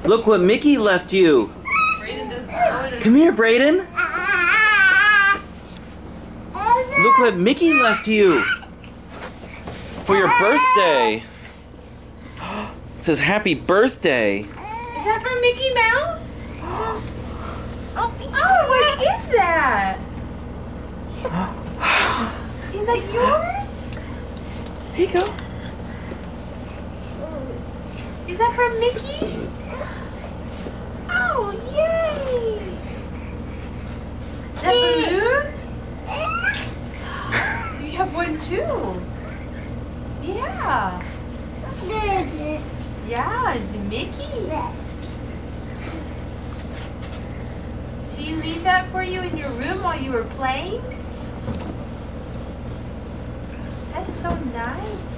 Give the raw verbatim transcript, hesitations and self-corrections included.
Look what Mickey left you. Come here, Brayden. Look what Mickey left you for your birthday. It says happy birthday. Is that from Mickey Mouse? Oh, what is that? Is that yours? Here you go. Is that from Mickey? Oh, yay! Is that balloon? You have one too. Yeah. Yeah, it's Mickey. Did he leave that for you in your room while you were playing? That's so nice.